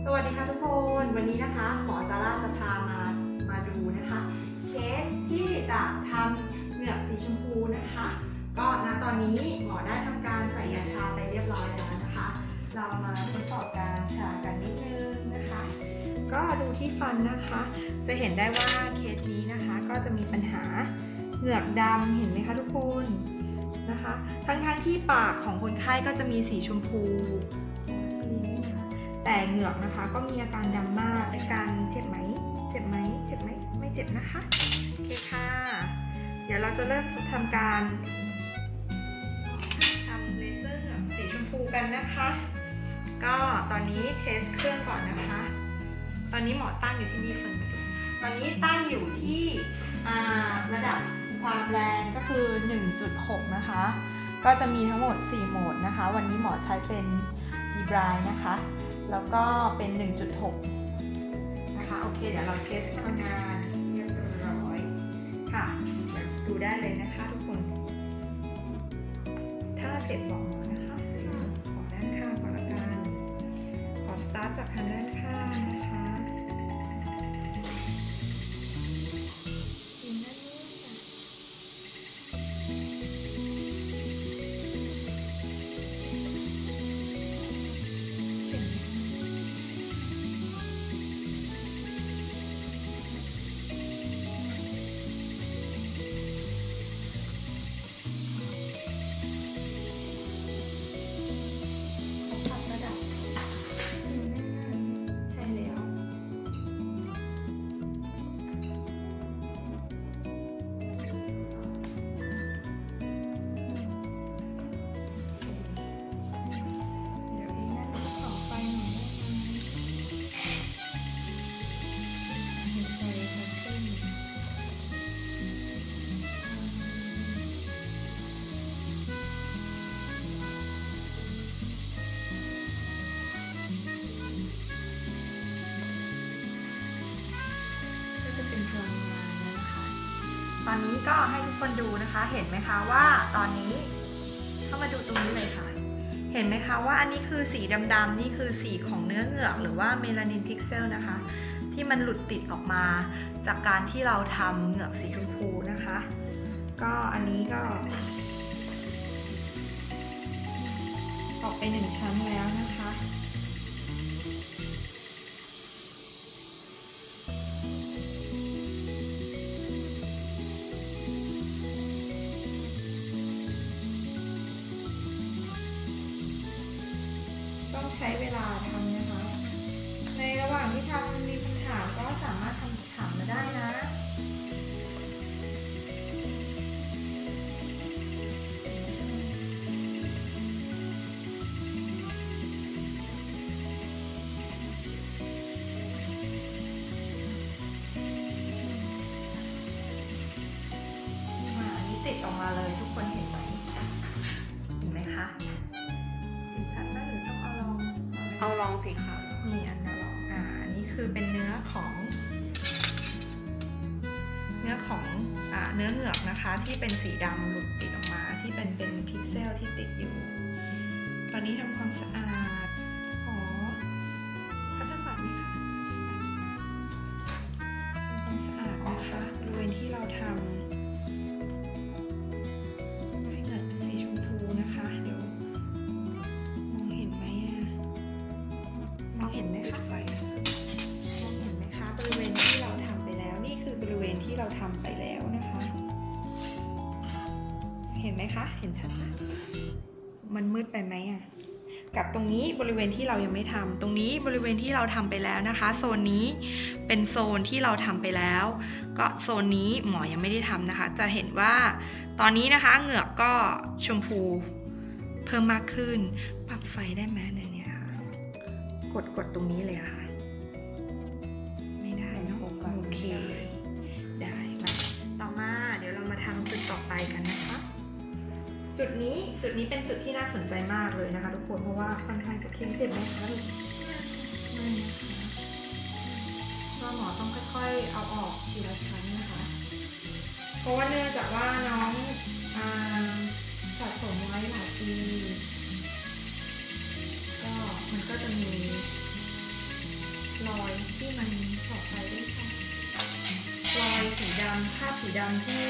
สวัสดีค่ะทุกคนวันนี้นะคะหมอซาร่าจะพามาดูนะคะเคสที่จะทำเหงือกสีชมพูนะคะก็ณตอนนี้หมอได้ทำการใส่ยาชาไปเรียบร้อยแล้วนะคะเรามาทดสอบการชากันนิดนึงนะคะก็ดูที่ฟันนะคะจะเห็นได้ว่าเคสนี้นะคะก็จะมีปัญหาเหงือกดำเห็นไหมคะทุกคนนะคะทั้งที่ปากของคนไข้ก็จะมีสีชมพูแต่เหงือกนะคะก็มีอาการดำมากอาการเจ็บไหมไม่เจ็บนะคะโอเคค่ะเดี๋ยวเราจะเริ่มทำการทำเลเซอร์เหงือกสีชมพูกันนะคะก็ตอนนี้เทสเครื่องก่อนนะคะตอนนี้หมอตั้งอยู่ที่นี่คนมาดูตอนนี้ตั้งอยู่ที่ระดับความแรงก็คือ 1.6 นะคะก็จะมีทั้งหมด4โหมดนะคะวันนี้หมอใช้เป็นดีบรายนะคะแล้วก็เป็น 1.6 นะคะโอเคเดี๋ยวเราเทสพลังงานเรียบร้อยค่ะดูได้เลยนะคะทุกคนถ้าเจ็บบอกหมอนะคะขอด้านข้างก่อนละกันขอสตาร์ทจากทางด้านข้างนะคะตอนนี้ก็ให้ทุกคนดูนะคะเห็นไหมคะว่าตอนนี้เข้ามาดูตรงนี้เลยค่ะเห็นไหมคะว่าอันนี้คือสีดำๆนี่คือสีของเนื้อเหงือกหรือว่าเมลานินพิกเซลนะคะที่มันหลุดติดออกมาจากการที่เราทำเหงือกสีชมพูนะคะก็อันนี้ก็ออกไป1ชั้นแล้วนะคะต้องใช้เวลาทำนะคะในระหว่างที่ทำมีคำถามก็สามารถถามมาได้นะติดออกมาเลยทุกคนเห็นไหมคะเห็นชัดไหมหรือต้องเอาลองสิค่ะนี่อันนั้นลองอันนี้คือเป็นเนื้อของเนื้อเหงือกนะคะที่เป็นสีดำหลุดติดออกมาที่เป็นพิกเซลที่ติดอยู่ตอนนี้ทำความสะอาดขอพัฒนาไหมคะทำความสะอาดนะคะบริเวณที่เราทำเห็นไหมคะมองเห็นไหมคะบริเวณที่เราทำไปแล้วนี่คือบริเวณที่เราทำไปแล้วนะคะเห็นไหมคะเห็นชัดไหมมันมืดไปไหมกับตรงนี้บริเวณที่เรายังไม่ทำตรงนี้บริเวณที่เราทำไปแล้วนะคะโซนนี้เป็นโซนที่เราทำไปแล้วก็โซนนี้หมอยังไม่ได้ทำนะคะจะเห็นว่าตอนนี้นะคะเหงือกก็ชมพูเพิ่มมากขึ้นปรับไฟได้ไหมเนี่ยกดตรงนี้เลยค่ะไม่ได้เนาะโอเคได้มาต่อมาเดี๋ยวเรามาทำจุดต่อไปกันนะคะจุดนี้เป็นจุดที่น่าสนใจมากเลยนะคะทุกคนเพราะว่าค่อนข้างจะเข้มเจ็บไหมคะลูกไม่นะคะก็หมอต้องค่อยๆเอาออกทีละชั้นนะคะเพราะว่าเนื่องจากว่าน้องสะสมไว้หลายปี ก็มันก็จะมีรอยที่มันถอดไปด้วยค่ะรอยสีดำคราบสีดำที่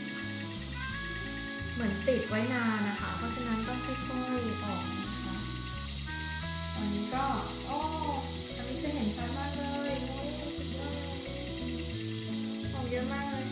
เหมือนติดไว้นานนะคะเพราะฉะนั้นต้องค่อยๆออกนะคะตอนนี้ก็อันนี้จะเห็นชัดมากเลยโอ้ยสุดยอดเลยออกเยอะมากเลย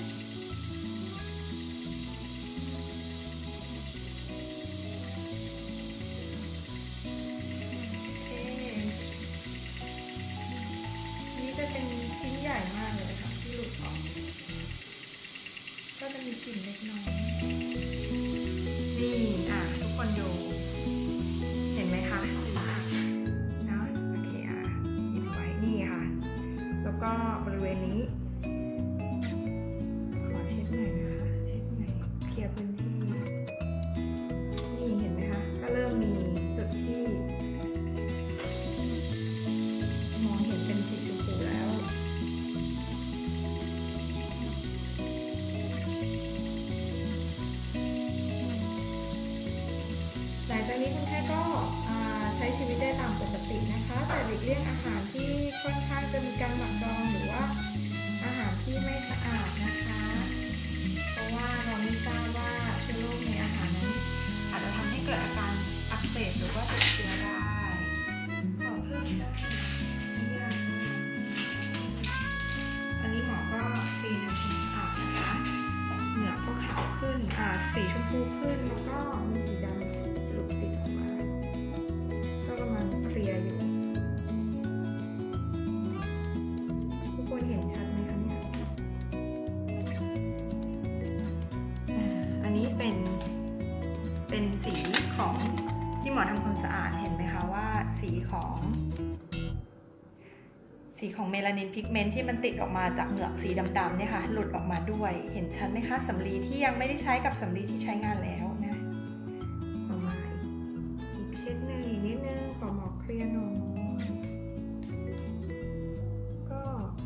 จะเป็นชิ้นใหญ่มากเลยค่ะที่หลุดออกก็จะมีกลิ่นเล็กน้อยนี่ทุกคนดูเห็นไหมคะเนาะโอเคหยิบไว้นี่ค่ะแล้วก็บริเวณนี้ขอเช็ดหน่อยนะคะเช็ดหน่อยเคลียร์พื้นที่นี่เห็นไหมคะก็เริ่มมีจุดที่มองเห็นเป็นสีชมพูแล้วหลังจากนี้คนไข้ก็ใช้ชีวิตได้ตามปกตินะคะแต่หลีกเลี่ยงอาหารที่ค่อนข้างจะมีการหมักดองหรือว่าอาหารที่ไม่สะอาดนะคะเพราะว่าเราไม่ทราบว่าเชื้อโรคในอาหารนั้นอาจจะทำให้เกิดอาการอักเสบหรือว่าติดเชื้อได้ขอเพิ่มได้อันนี้หมอก็คลีนทำความสะอาดนะคะเหนือก็ขาวขึ้นสีชมพูขึ้นแล้วก็มีสีดำหลุดติดออกมาก็กำลังเคลียร์อยู่ทุกคนเห็นชัดไหมคะเนี่ยอันนี้เป็นสีของที่หมอทำความสะอาดเห็นไหมคะว่าสีของเมลานินพิกเมนต์ที่มันติดออกมาจากเหงือกสีดำๆเนี่ยค่ะหลุดออกมาด้วยเห็นชัดไหมคะสำลีที่ยังไม่ได้ใช้กับสำลีที่ใช้งานแล้วนะเอามาอีกเช็ดหนึ่งอีกนิดนึงขอหมอเคลียร์หน่อยก็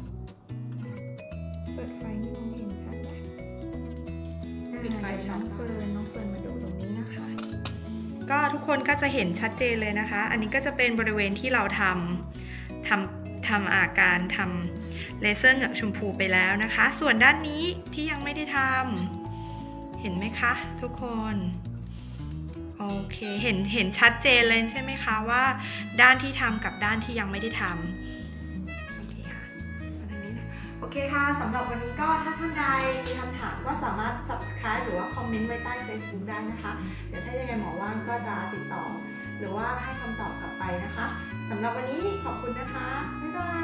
เปิดไฟนี่มองเห็นชัดไหมปิดไฟน้องเฟิร์นมาดูตรงนี้นะคะก็ทุกคนก็จะเห็นชัดเจนเลยนะคะอันนี้ก็จะเป็นบริเวณที่เราทำการทำเลเซอร์เหงือกชมพูไปแล้วนะคะส่วนด้านนี้ที่ยังไม่ได้ทำเห็นไหมคะทุกคนโอเคเห็นชัดเจนเลยใช่ไหมคะว่าด้านที่ทำกับด้านที่ยังไม่ได้ทำโอเคค่ะโอเคค่ะสำหรับวันนี้ก็ถ้าท่านใดมีคำถามก็สามารถ subscribe หรือว่าคอมเมนต์ไว้ใต้ Facebook ได้นะคะเดี๋ยวถ้ายังไงหมอว่างก็จะติดต่อหรือว่าให้คำตอบกลับไปนะคะสำหรับวันนี้ขอบคุณนะคะบ๊ายบาย